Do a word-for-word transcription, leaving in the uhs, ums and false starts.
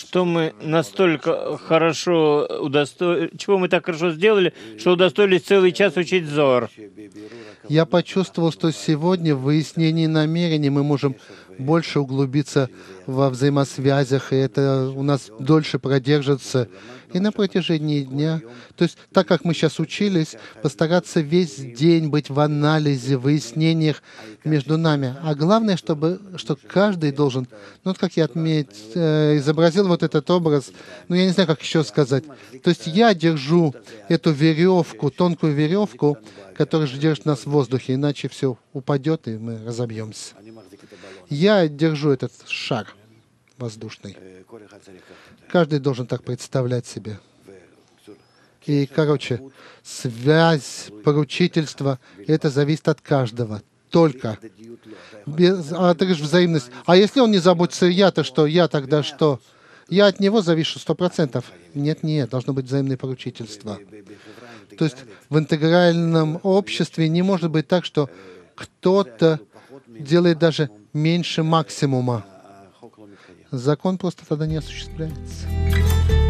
что мы настолько хорошо удосто... чего мы так хорошо сделали, что удостоились целый час учить Зоар. Я почувствовал, что сегодня в выяснении намерений мы можем больше углубиться во взаимосвязях, и это у нас дольше продержится и на протяжении дня. То есть, так как мы сейчас учились, постараться весь день быть в анализе, в выяснениях между нами. А главное, чтобы, что каждый должен, ну вот как я отметь, э, изобразил вот этот образ, ну я не знаю, как еще сказать. То есть я держу эту веревку, тонкую веревку, которая же держит нас в воздухе, иначе все упадет, и мы разобьемся. Я держу этот шар воздушный. Каждый должен так представлять себе. И, короче, связь, поручительство, это зависит от каждого. Только. Без, а ты говоришь, взаимность. А если он не заботится, я-то что? Я тогда что? Я от него завишу сто процентов. Нет, нет, должно быть взаимное поручительство. То есть в интегральном обществе не может быть так, что кто-то делает даже меньше максимума. Закон просто тогда не осуществляется.